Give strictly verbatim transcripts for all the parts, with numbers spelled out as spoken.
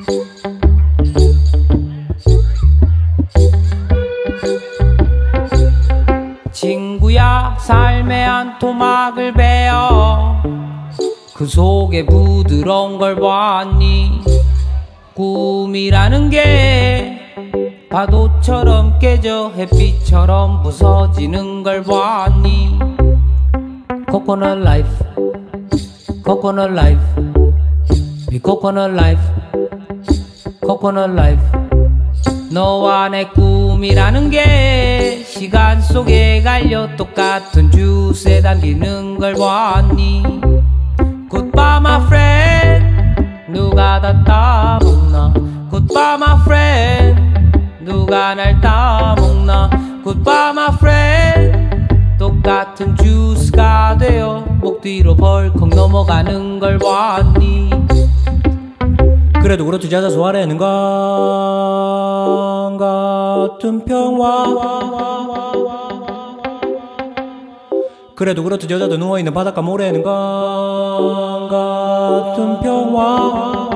친구야, 삶의 한 토막을 베어 그 속에 부드러운 걸 보았니? 꿈이라는 게 파도처럼 깨져 햇빛처럼 부서지는 걸 보았니? Coconut life, coconut life, 이 coconut life, coconut life. 너와 내 꿈이라는 게 시간 속에 갈려 똑같은 주스에 담기는 걸 보았니? Goodbye my friend, 누가 다 따먹나? Goodbye my friend, 누가 날 따먹나? Goodbye my friend, 똑같은 주스가 되어 목 뒤로 벌컥 넘어가는 걸 보았니? 그래도 그렇지 찾아 소화하려는 건 같은 평화. 그래도 그렇지 여자도 누워있는 바닷가 모래는 건 같은 평화.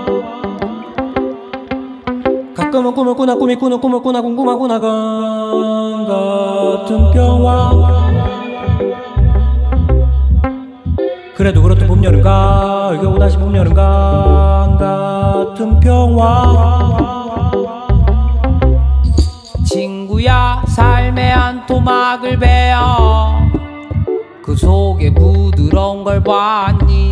가끔은 꿈을 꾸나 꿈이 꾸는 꿈을 꾸나 궁금하구나 건 같은 평화. 그래도 그렇듯 봄 여름 가을 겨우 다시 봄 여름 가을 같은 평화. 친구야, 삶의 한 토막을 베어 그 속에 부드러운 걸 봤니?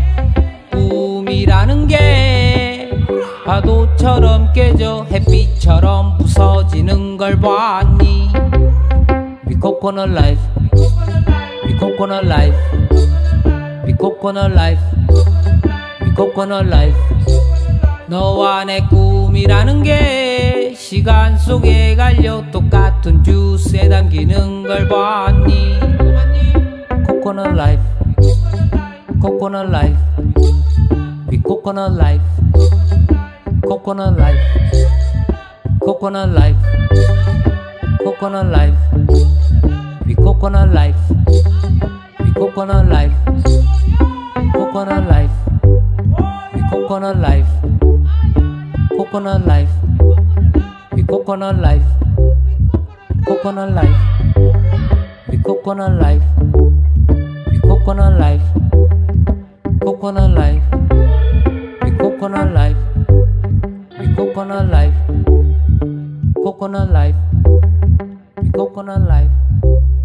꿈이라는 게 파도처럼 깨져 햇빛처럼 부서지는 걸 봤니? We coconut life, we coconut life, we coconut life, we coconut life. 너와 내 꿈이라는 게 시간 속에 갈려 똑같은 주스에 담기는 걸 봤니? Coconut life, coconut life, we coconut life, coconut life, coconut life, coconut life, we coconut life, we coconut life, coconut life, we coconut life, coconut life, we coconut life, coconut life, we coconut life, we coconut life, coconut life, we coconut life, we coconut life, coconut life, we coconut life.